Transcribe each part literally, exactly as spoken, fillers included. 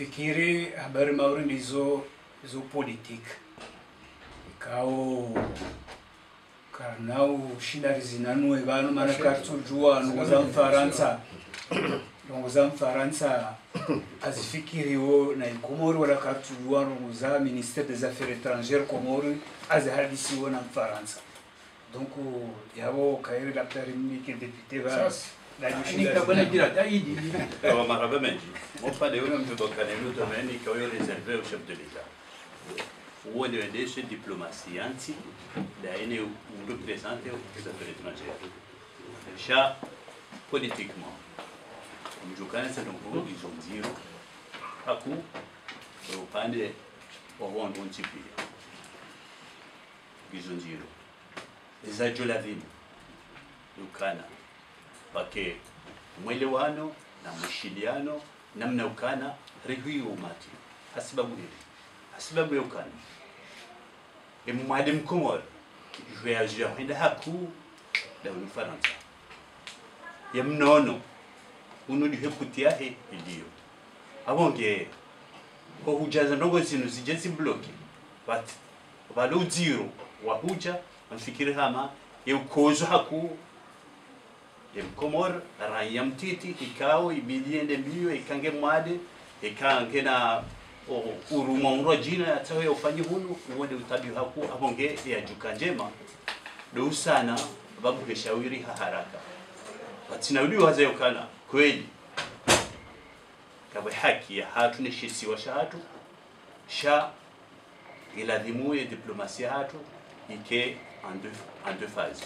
nafikiri habari mauri ndizo zo politique ikao karnau shinarizi nanwe vanu mana kartujua nongoza mfaransa nongoza mfaransa azifikiriwo na ikomori wala kartujua nongoza ministère des affaires étrangères komori azihadisiwo na mfaransa donc yabo kairi daktari mike député va Alors, Marabamendi, mon pas de l'homme de Bocanemio domaine qui a réservé au chef de l'État. Où on est chez diplomatie anti, d'ailleurs, où représente les affaires étrangères. Déjà, politiquement, comme je connais c'est donc ils ont dit, à coup, au pan de au rond un petit peu. Ils ont dit, les adjoints la ville, le Canada. Pake mwelewano na mshiliano na mnaukana rehuyo umati hasibabu ile hasibabu yokana emwade mkomor voyage henda haku da Ufaransa ya mnono unudi hekutia he ndio abonge ko hujaza ndogo zinu zijensi bloki but balo zero wa huja mfikiri hama yukozo haku Komor raia mtiti ikao ibiliende mbio ikange mwade ikange na uruma unro jina atawe ufanyi hunu uwende utabi haku abonge ya juka njema do sana babu keshauri haraka batina uli waza yokana kweli kabe haki ya hatu ne shisi wa shatu sha iladhimu ya diplomasia hatu ike en deux en deux phases.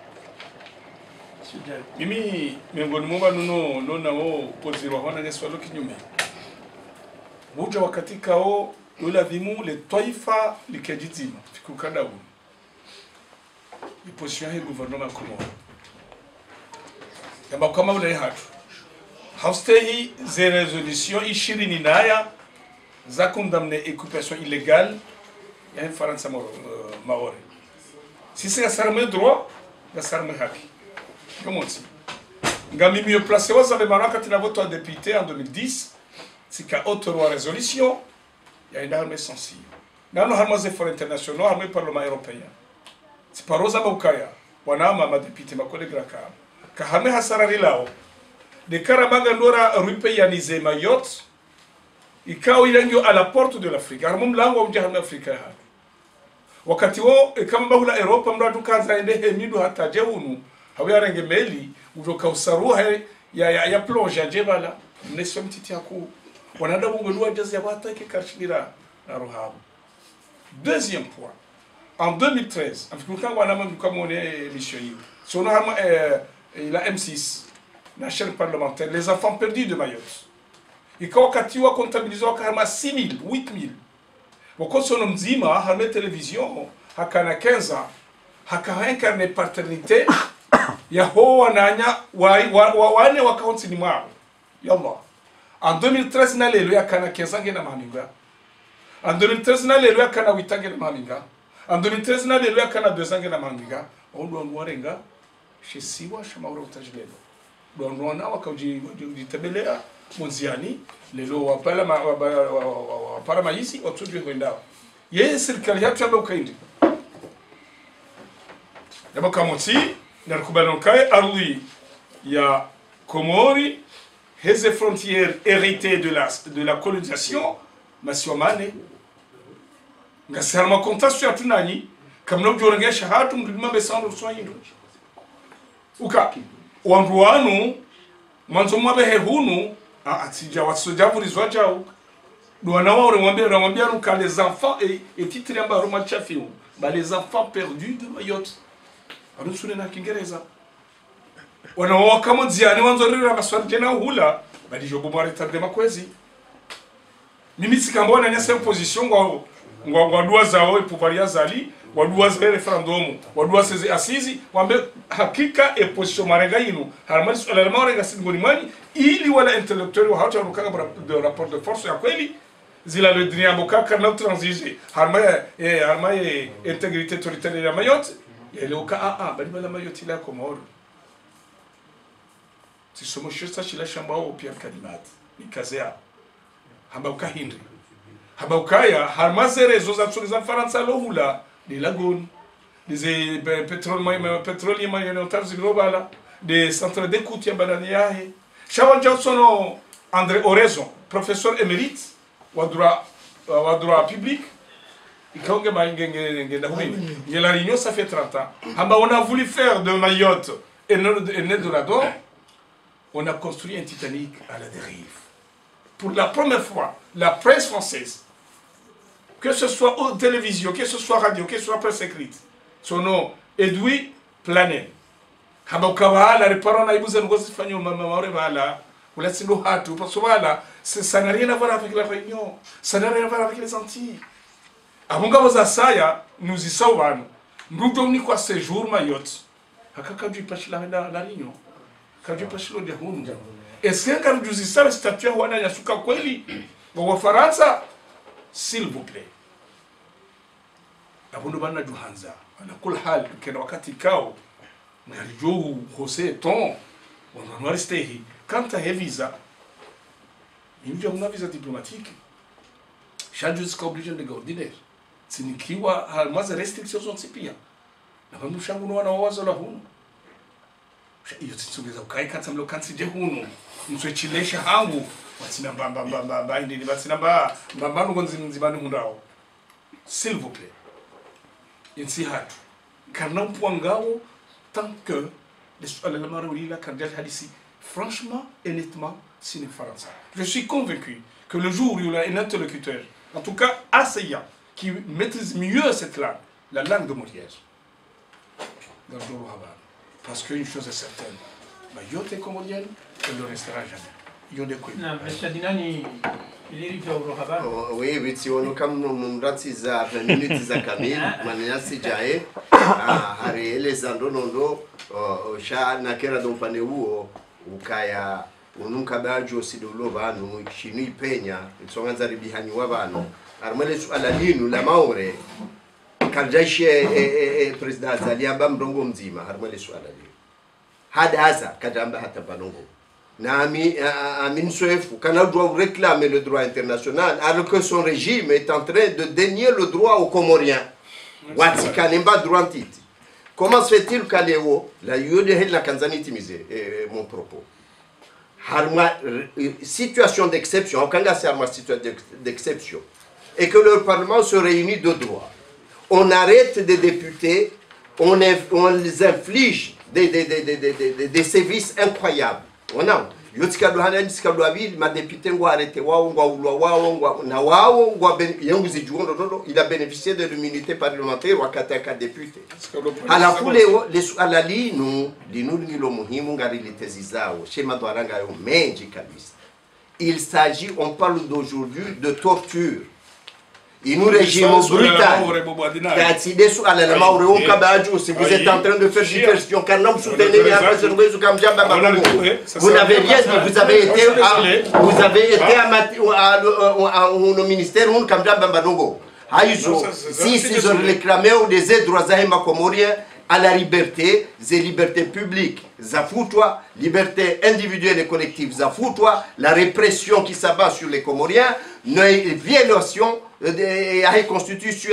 Mimi miongoni mwa nuno nona wao pozirwa hona ngeswalo kinyume. Muja wakati kao uladhimu le taifa likejizima fikukada huu. Iposition ya gouvernement Komoro. Yamba kama ule hatu. Haustehi ze resolution ishirini na naya za condamner occupation illégale ya Faransa Maore. Si c'est sarme droit, la sarme haki. Comment ça? Ngami mieux placé aux Américains quand il a voté en député en deux mille dix, c'est qu'à haute loi résolution, il y a une armée sensible. Dans nos armes efforts internationaux, armée Parlement européen. C'est par Rosa Maukaya, wanama ma député ma collègue Raka, ka armée hasarari lao. De Karamaga Nora rupéanisé Mayotte, ikao ilangio à la porte de l'Afrique. Armée mlango wa armée africaine. Wakati wo kama bahula Europa mradu kaza ende hemidu hata jehunu. Hawe arenge meli ujoka usaruha ya ya, ya plonge ya jebala nesho mtiti yaku wanada bungolwa jazi ya watake karshira na rohabo. Deuxième point, en deux mille treize, en tout cas on a même comme on est mission yi. Son arme euh, la M six, la chaîne parlementaire, les enfants perdus de Mayotte. Et quand wakati wa comptabilisé kama six mille, huit mille. Wako sono mzima hame télévision hakana quinze ans. Haka incarné paternité ya ho wananya wane wakaunti ni mwao yalla en deux mille treize na lelo yakana kezange na maminga en deux mille treize na lelo yakana witange na maminga en deux mille treize na lelo yakana dozange na maminga ondo ngwarenga shesiwa shamaura utajlelo dondo na wakauji jitebelea monziani lelo wapala wapara mayisi watujwe kwenda yeye serikali yetu ambayo kaindi yaba kamoti narikubaliana kai ardhi ya Komori heze frontières héritées de la de la colonisation masiomane ngasarma kontasu ya tunani kamna ujorengesha hatu mdima besando swanyindo uka wanduanu manzo mwabe hehunu atija watsojavurizwa jao doana wa remwambia remwambia ruka les enfants et et titre yamba roma chafiu ba les enfants perdus de Mayotte arusune na Kiingereza wanaoa kama ziani wanzorira maswali jana hula bali jobo mwa retarde makwezi mimi sikambona nyasa opposition ngwa ngwa ngwa dua zao ipuvalia zali wadua za referendum wadua sezi asizi wambe hakika opposition marenga yinu harmani swala marenga singoni mani ili wala intellectuel wa hata rukanga de rapport de force ya kweli zila le dunia bokaka na transige harmani eh harmani intégrité territoriale ya Mayotte yele uka a a bali bala Mayotte la Komoro si somo shista chila shamba au pia kalimat nikazea habauka hindi habaukaya harmaze rezo za tsuri za Faransa lohula des lagones des pétrole pétroliers mayonnaires globala des centres d'écoute ya bananiahe Shawan Johnson André Oraison professeur émérite wa droit wa droit public ikaonge maingenge na mimi il la réunion ça fait trente ans hamba on a voulu faire de Mayotte et Eldorado on a construit un Titanic à la dérive. Pour la première fois, la presse française, que ce soit aux télévisions, que ce soit radio, que ce soit presse écrite, son nom, Edoui Planel. Habaukawa, réparant à Ibouzen Gosifagno, Mamore Vala, ou la Sino Hatu, parce que voilà, ça n'a rien à voir avec la Réunion, ça n'a rien à voir avec les Antilles. À Mungaboza Saya, nous y sommes, nous donnons quoi séjour Mayotte. Hakaka du Pachila la Réunion. Kaji pashilo dia hunu. Esenga rujuzi sawa statue wana yasuka kweli. Wa Faransa s'il vous plaît. Abundu bana juhanza. Ana kul hal kena wakati kao. Ngalijo José Ton. On va rester ici. Quand tu as visa, il y a une visa diplomatique. Chaque jour c'est obligé de ordinaire. Sinikiwa halmaza restrictions sont sipia. Na bandu shangu wana wazo la hunu. Iyo tsitsugeza ukaikatsa mlo kansije hunu mswechilesha hangu watsina mbamba mbamba mbindi ni batsina mba mbamba ngonzi nzibani hundao s'il vous plaît insi hatu kana mpwangao tant que les ala maruli la kandel hadisi franchement et nettement sine faransa je suis convaincu que le jour où il y a un interlocuteur en tout cas assaillant qui maîtrise mieux cette langue la langue de Molière dans le jour parce qu'une chose est certaine, Mayotte est comodienne, elle ne restera jamais. Il y a des couilles. Non, mais Dinani, il est arrivé au Rohaban. Oui, oui, si on a comme nous ratisa vingt minutes à Camille, Mania Sijae, à Harry, les Andonondo, Sha Nakera Dompaneu, ou Kaya, ou Nunkabajo Sidolovano, Chinui Peña, ils sont en Zaribihani Wavano, Armales Alalino, la Maure. Kaljaishe e president Zalia Bambrongo mzima harmale swala leo hada hasa kadamba hata banongo nami amin soefu kana doit réclamer le droit international alors que son régime est en train de dénier le droit aux Comoriens watikanemba droit titi comment se fait-il qu'Aléo la yode la Tanzanie timisé mon propos harma situation d'exception kanga c'est une situation d'exception et que le parlement se réunit de droit. On arrête des députés, on, on les inflige des, des, des, des, des, des, des services incroyables. On a, ma député il a bénéficié de l'immunité parlementaire ou à député. À la foule, à la ligne, il s'agit, on parle d'aujourd'hui de torture. Il nous régime brutal. Si vous êtes en train de faire diversion, quand vous soutenez vous n'avez rien dit, vous avez été vous avez été au ministère si ils ont réclamé des aides comoriens à la liberté, des libertés publiques, Zafoutwa, liberté individuelle et collective, Zafoutwa, la répression qui s'abat sur les Comoriens, une violation de la constitution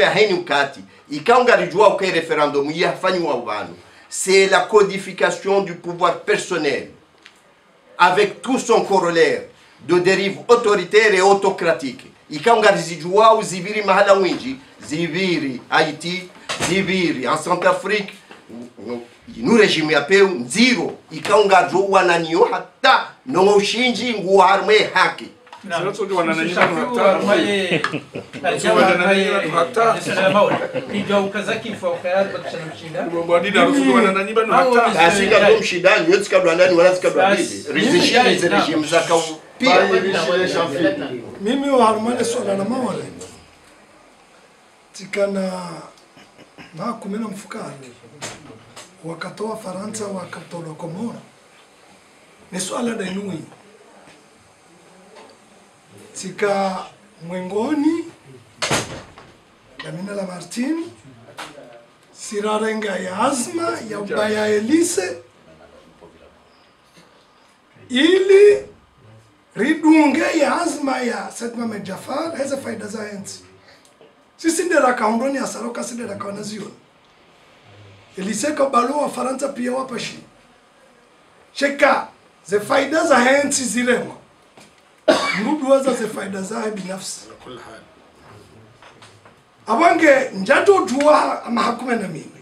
c'est la codification du pouvoir personnel avec tout son corollaire de dérive autoritaire et autocratique. Ziviri Mahalawinji, Ziviri Haïti, Ziviri en Centrafrique, nous régime ya peu zero, ikaunga joa na nyo hata no ushinji nguarme haki. Mimi wa harmane swala na mawale tikana na kumena mfukani wakatoa Faransa wakatoa Komoro ni swala da inui tika mwengoni Damina Lamartine Sirarenga ya Azma ya Ubaya Elise ili ridunge ya azma ya Said Mohamed Jafar heze faida za enzi sisi ndera kaundoni asaroka sidera kaonaziona iliseka balo wa Faransa pia wapashi cheka ze faida za enzi zirema ndudu waza ze faida za binafsi abange njato jua amahakume na mimi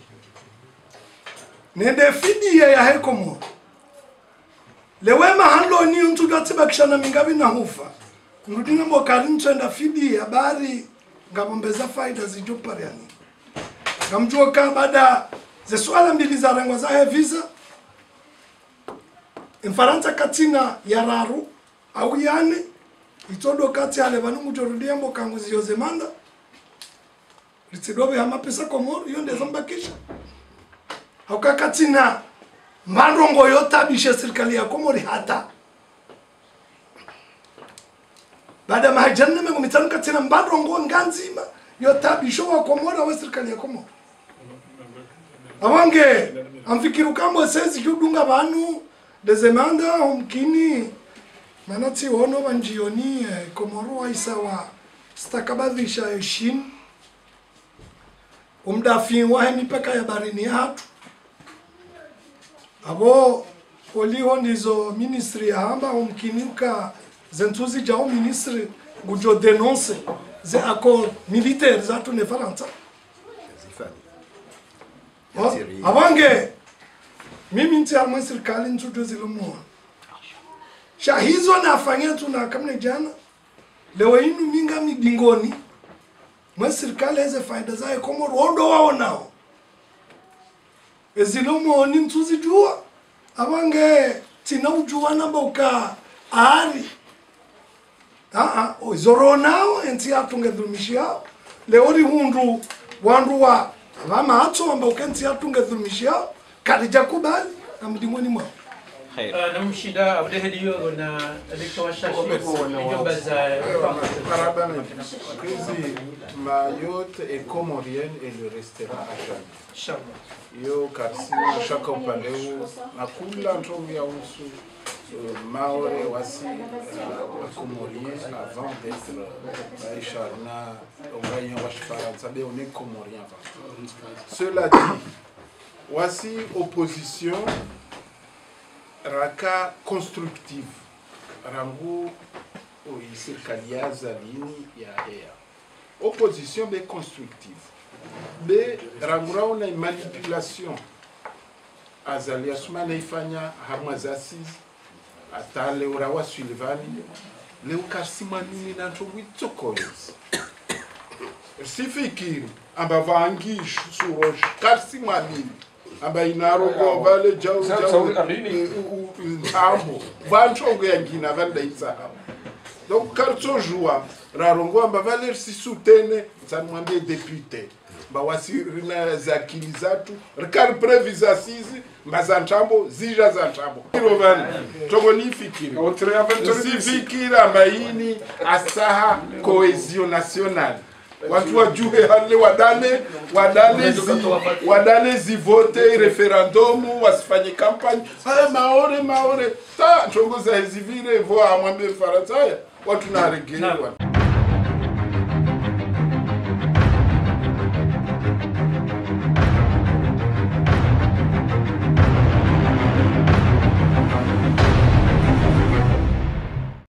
nende fidi ya hekomo lewema hando ni mtu gatiba kishana mingabi na hufa ngudinga mbokari nchenda fidi ya bari ngabombeza faida zijupari yani ngamjua ka baada ze swala mbili za rengwa za visa Mfaransa katina ya raru au yani itodo kati ale banungu jorudia mbokangu ziyozemanda ritidobe hama pesa komoro yonde zambakisha hauka katina marongo yota bishe serikali ya Komori hata baada mahajanne mengo mitano katina marongo nganzima yota bisho wa Komori wa serikali ya Komori awange amfikiru kambo sezi kudunga banu dezemanda umkini manati wono banjioni Komoro wa isawa stakabadhisha eshin umdafi wa mipaka ya barini hatu abo oliho ndizo ministry ya hamba umkinuka zentuzi jao ministry gujo denonce ze accord militaire za tune Faransa abange mimi nti alma serikali ntuto zilomo shahizo na afanya tuna kamne jana leo inu minga midingoni mwa serikali eze faida za Komoro ondo wao nao ezilomo ni ntuzi jua abange tina ujua namba uka ari ah ah zoro nao enti atunge dhulumishia leo ri hundu wandu wa mama ato amba ukenti atunge dhulumishia kadija kubali na mdimoni mwa na mshida abde hiyo na alitoa shashi ndio za Parabéns. Crise Mayotte et Comorienne et le restera à jamais. Yo karsima shaka upande huu nakula ntongo ya usu Maore wasi Comorien avant d'être Maïcha na Ombanya wa Faransa be on est Comorien avant. Cela dit, voici opposition raka constructive rangu serikali ya zalini ya hea opposition be constructive be rangura una manipulation azalia suma naifanya hamwazasiz atale urawa Sullivan leo kasima nini na ntongo itsokoyos sifikiri amba vangishu surosh kasima nini amba inaro go vale jau jau ntambo vanchongo yangina vanda itsaha donc karto joua rarongo amba vale si soutene zanmwambie député ba wasirina zakili zatu rikari previsa sisi mbazantambo zija zantambo irovani tongo nifikiri sifikiri amba ini asaha cohesion nationale watu wajue hale wadane wadane zi wadane zivote referendum wasifanye kampani haya maore maore ta tongo za hizivire vo amwambie Faransa watu na regelewa.